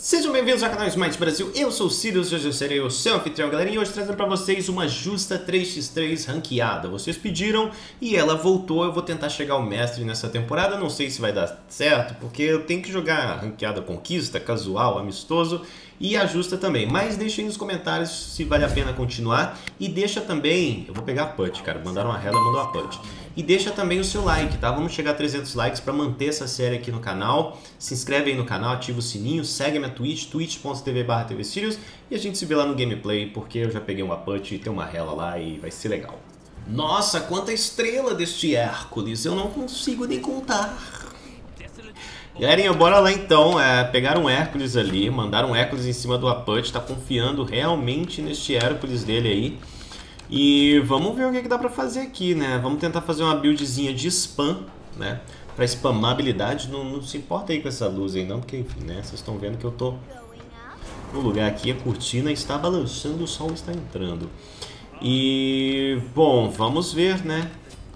Sejam bem-vindos ao canal Smite Brasil, eu sou o Sirius e hoje eu serei o seu anfitrião, galerinha, e hoje trazendo pra vocês uma justa 3x3 ranqueada. Vocês pediram e ela voltou, eu vou tentar chegar ao mestre nessa temporada, não sei se vai dar certo, porque eu tenho que jogar ranqueada conquista, casual, amistoso e a justa também. Mas deixa aí nos comentários se vale a pena continuar e deixa também, eu vou pegar a put, cara, mandaram uma rela, mandou a put. E deixa também o seu like, tá? Vamos chegar a 300 likes para manter essa série aqui no canal. Se inscreve aí no canal, ativa o sininho, segue a minha Twitch, twitch.tv/tvsirius, e a gente se vê lá no gameplay, porque eu já peguei uma punch e tem uma rela lá e vai ser legal. Nossa, quanta estrela deste Hércules, eu não consigo nem contar. Galerinha, bora lá então, pegaram um Hércules ali, mandaram um Hércules em cima do Aput, tá confiando realmente neste Hércules dele aí. E vamos ver o que dá pra fazer aqui, né? Vamos tentar fazer uma buildzinha de spam, né? Pra spamar habilidade. Não se importa aí com essa luz aí não, porque enfim, né? Vocês estão vendo que eu tô no lugar aqui, a cortina está balançando, o sol está entrando. E, bom, vamos ver, né?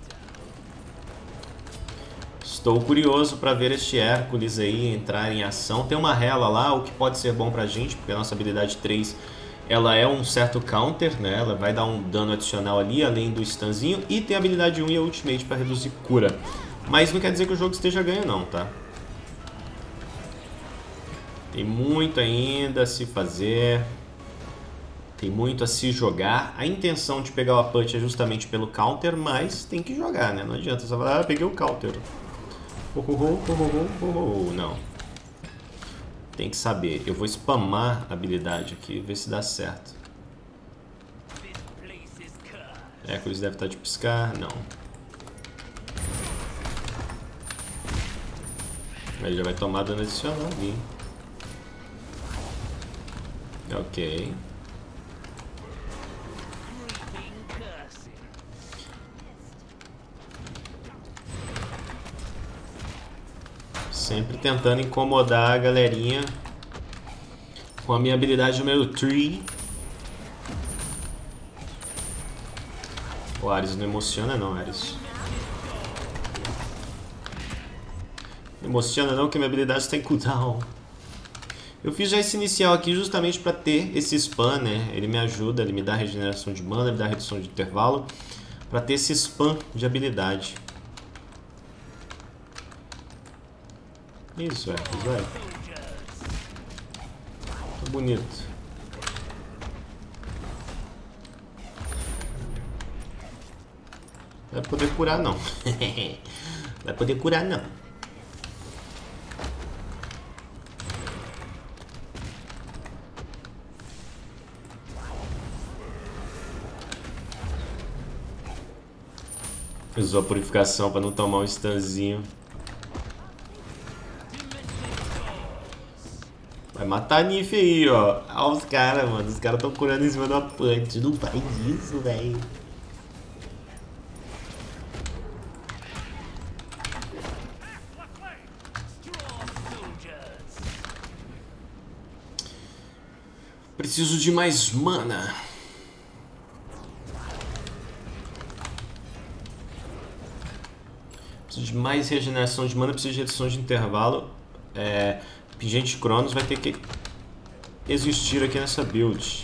Estou curioso para ver este Hércules aí entrar em ação. Tem uma rela lá, o que pode ser bom pra gente, porque a nossa habilidade 3... ela é um certo counter, né? Ela vai dar um dano adicional ali, além do stunzinho. E tem a habilidade 1 e a ultimate para reduzir cura. Mas não quer dizer que o jogo esteja ganho não, tá? Tem muito ainda a se fazer. Tem muito a se jogar. A intenção de pegar o Aput é justamente pelo counter, mas tem que jogar, né? Não adianta só falar, peguei o counter. Não. Tem que saber. Eu vou spamar a habilidade aqui, ver se dá certo. Hércules deve estar de piscar. Não. Ele já vai tomar dano adicional ali. Ok. Sempre tentando incomodar a galerinha com a minha habilidade número 3. O Ares não emociona não, Ares. Não emociona não, que minha habilidade está em cooldown. Eu fiz já esse inicial aqui justamente para ter esse spam, né? Ele me ajuda, ele me dá regeneração de mana, ele dá redução de intervalo. Para ter esse spam de habilidade. Isso, Hércules, vai. Tá bonito. Não vai poder curar, não. Vai poder curar, não. Usou a purificação para não tomar um stunzinho. Vai matar a Nif aí, ó. Olha os caras, mano. Os caras estão curando em cima do Aput. Não faz isso, velho. Preciso de mais mana. Preciso de mais regeneração de mana. Preciso de redução de intervalo. Pingente Cronos vai ter que existir aqui nessa build.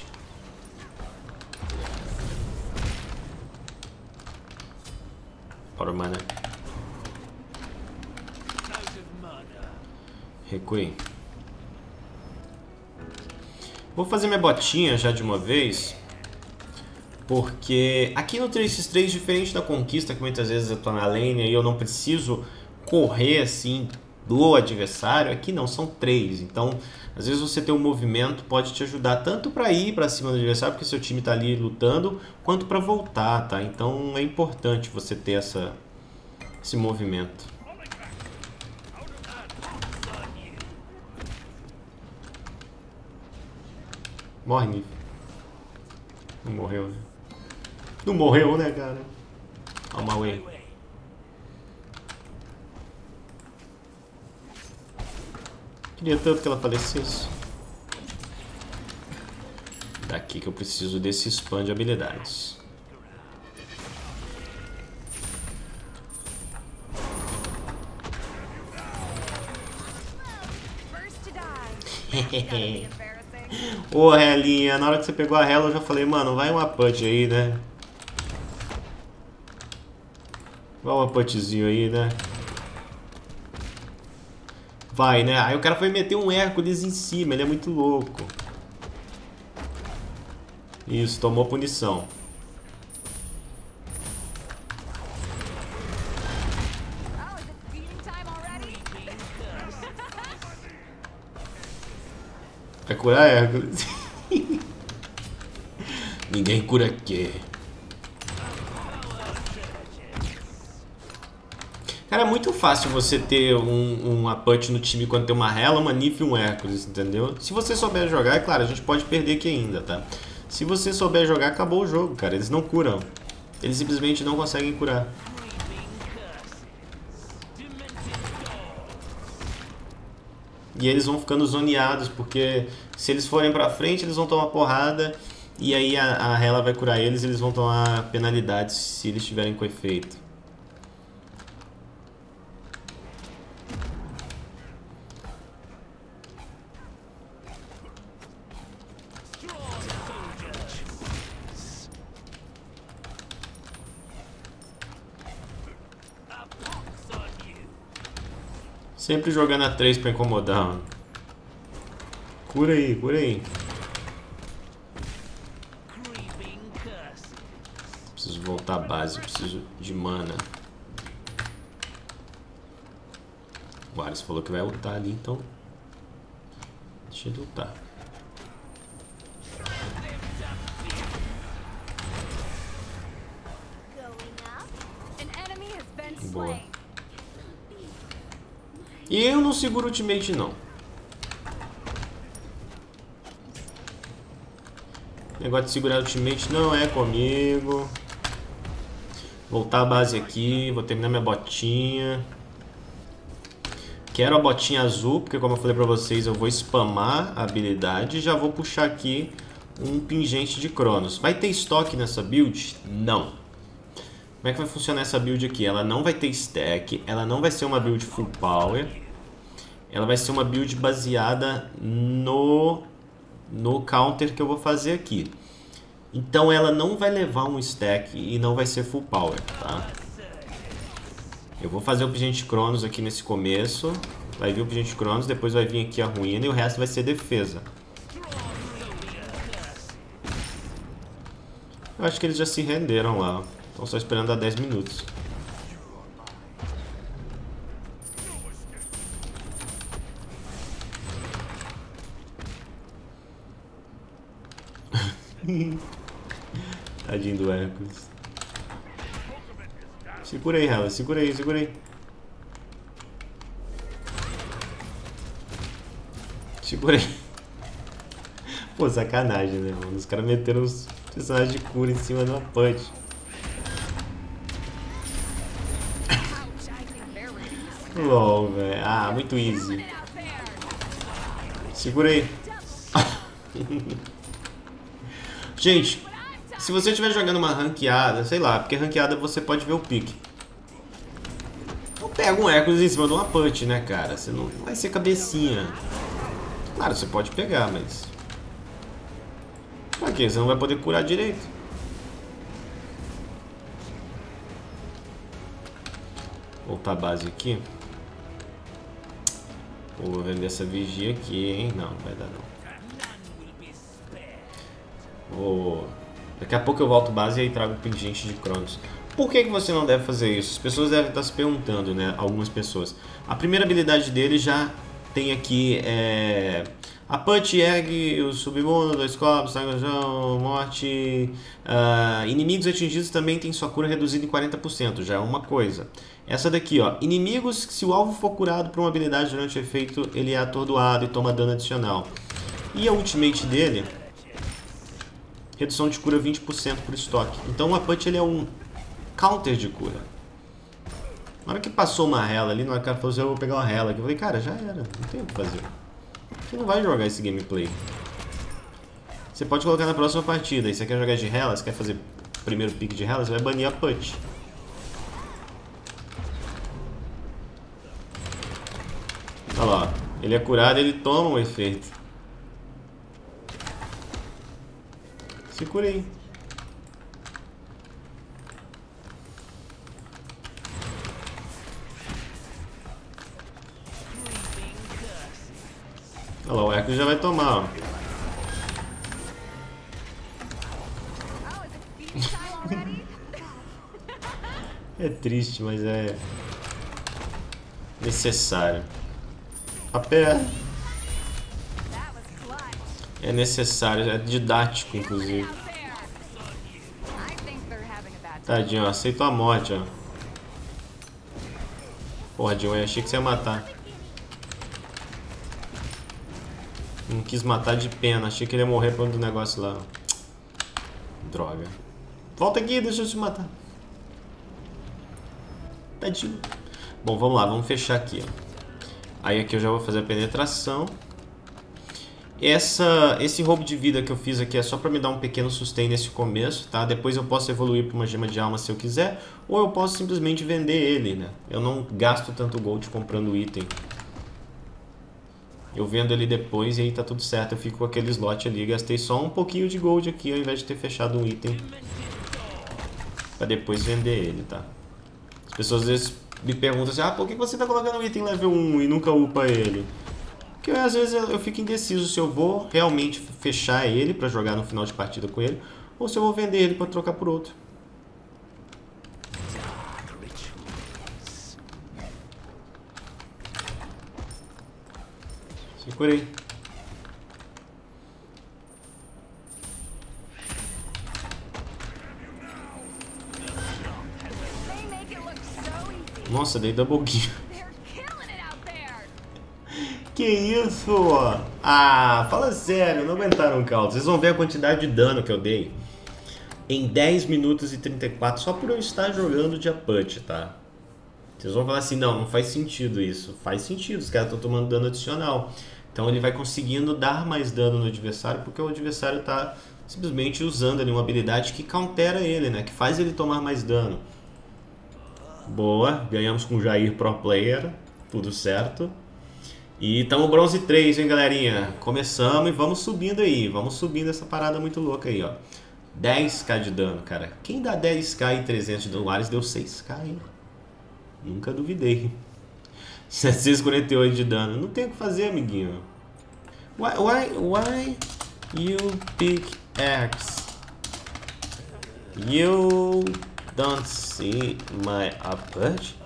Para o mana. Recue. Vou fazer minha botinha já de uma vez. Porque aqui no 3x3, diferente da conquista, que muitas vezes eu tô na lane e eu não preciso correr assim do adversário, aqui não, são 3, então às vezes você ter um movimento pode te ajudar tanto para ir para cima do adversário, porque seu time tá ali lutando, quanto para voltar, tá? Então é importante você ter esse movimento. Morre, Nif. Não morreu, né? Não morreu, né, cara? Calma aí. Queria tanto que ela falecesse. Daqui que eu preciso desse spam de habilidades. Ô, Helinha, na hora que você pegou a Hela eu já falei, mano, vai uma punch aí, né? Vai uma punchzinho aí, né? Vai, né? Aí o cara foi meter um Hércules em cima, ele é muito louco. Isso, tomou punição. Vai curar Hércules. Ninguém cura aqui. Cara, é muito fácil você ter uma punch no time quando tem uma Hela, uma Nif e um Hércules, entendeu? Se você souber jogar, é claro, a gente pode perder aqui ainda, tá? Se você souber jogar, acabou o jogo, cara. Eles não curam. Eles simplesmente não conseguem curar. E eles vão ficando zoneados, porque se eles forem pra frente, eles vão tomar porrada. E aí a Hela vai curar eles e eles vão tomar penalidades se eles estiverem com efeito. Sempre jogando a 3 pra incomodar. Mano. Cura aí, cura aí. Preciso voltar à base, preciso de mana. O Ares falou que vai ultar ali, então... Deixa ele ultar. Boa. E eu não seguro ultimate não. Negócio de segurar ultimate não é comigo. Voltar a base aqui, vou terminar minha botinha. Quero a botinha azul, porque como eu falei pra vocês, eu vou spamar a habilidade e já vou puxar aqui um pingente de Cronos. Vai ter estoque nessa build? Não. Como é que vai funcionar essa build aqui? Ela não vai ter stack, ela não vai ser uma build full power. Ela vai ser uma build baseada no counter que eu vou fazer aqui. Então ela não vai levar um stack e não vai ser full power, tá? Eu vou fazer o Pingente Cronos aqui nesse começo. Vai vir o Pingente Cronos, depois vai vir aqui a ruína e o resto vai ser defesa. Eu acho que eles já se renderam lá. Estão só esperando há 10 minutos. Tadinho do Hércules. Segura aí, Hela. Segura aí, segura aí. Segura aí. Pô, sacanagem, né, mano? Os caras meteram os personagens de cura em cima de uma punch. LOL, velho. Ah, muito easy. Segura aí. Gente, se você estiver jogando uma ranqueada, sei lá, porque ranqueada você pode ver o pique. Então pega um Hércules em cima de uma punch, né, cara? Você não vai ser cabecinha. Claro, você pode pegar, mas... Pra quê? Você não vai poder curar direito. Voltar a base aqui. Vou vender essa vigia aqui, hein? Não, não vai dar não. Daqui a pouco eu volto base e aí trago o pingente de Cronos. Por que você não deve fazer isso? As pessoas devem estar se perguntando, né? Algumas pessoas. A primeira habilidade dele já tem aqui a punch, ergue, o submundo, 2 copos, sanguejão, morte. Inimigos atingidos também tem sua cura reduzida em 40%, já é uma coisa. Essa daqui, ó. Inimigos, se o alvo for curado por uma habilidade durante o efeito, ele é atordoado e toma dano adicional. E a ultimate dele... Redução de cura 20% por estoque. Então o punch ele é um counter de cura. Na hora que passou uma Hela ali, na hora que o cara falou assim, eu vou pegar uma Hela aqui, eu falei, cara, já era, não tem o que fazer. Você não vai jogar esse gameplay. Você pode colocar na próxima partida. E você quer jogar de Hela, você quer fazer o primeiro pick de Hela, você vai banir a punch. Olha lá, ele é curado, ele toma um efeito. Se cura aí. Olha lá, o Hércules já vai tomar, ó. É triste, mas é necessário. A pé. É necessário, é didático, inclusive. Tadinho, ó, aceitou a morte, ó. Porra, John, eu achei que você ia matar. Não quis matar de pena, achei que ele ia morrer por um negócio lá. Droga. Volta aqui, deixa eu te matar. Tadinho. Bom, vamos lá, vamos fechar aqui, ó. Aí aqui eu já vou fazer a penetração. Esse roubo de vida que eu fiz aqui é só para me dar um pequeno sustain nesse começo, tá? Depois eu posso evoluir para uma gema de alma se eu quiser, ou eu posso simplesmente vender ele, né? Eu não gasto tanto gold comprando item. Eu vendo ele depois e aí tá tudo certo, eu fico com aquele slot ali. Gastei só um pouquinho de gold aqui ao invés de ter fechado um item para depois vender ele, tá? As pessoas às vezes me perguntam assim, ah, por que você tá colocando um item level 1 e nunca upa ele? Porque às vezes eu fico indeciso se eu vou realmente fechar ele para jogar no final de partida com ele, ou se eu vou vender ele para trocar por outro. Se curei. Nossa, dei double kill. Que isso? Ah, fala sério, não aguentaram o caldo. Vocês vão ver a quantidade de dano que eu dei em 10 minutos e 34 só por eu estar jogando de Aput, tá? Vocês vão falar assim, não faz sentido isso. Faz sentido, os caras estão tomando dano adicional. Então ele vai conseguindo dar mais dano no adversário porque o adversário está simplesmente usando ali uma habilidade que countera ele, né? Que faz ele tomar mais dano. Boa, ganhamos com o Jair Pro Player, tudo certo. E estamos bronze 3, hein, galerinha? Começamos e vamos subindo aí. Vamos subindo essa parada muito louca aí, ó. 10k de dano, cara. Quem dá 10k e 300 de dano? O Ares deu 6k, hein? Nunca duvidei. 748 de dano. Não tem o que fazer, amiguinho. Why you pick X? You don't see my Aput?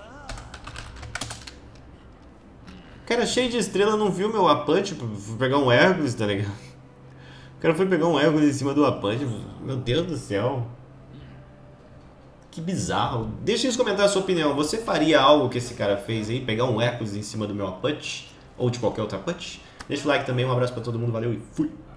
Cara, cheio de estrela, não viu meu Aput? Fui pegar um Hércules, tá ligado? O cara foi pegar um Hércules em cima do Aput. Meu Deus do céu. Que bizarro. Deixa nos comentários a sua opinião. Você faria algo que esse cara fez aí? Pegar um Hércules em cima do meu Aput? Ou de qualquer outra Aput? Deixa o like também. Um abraço pra todo mundo. Valeu e fui!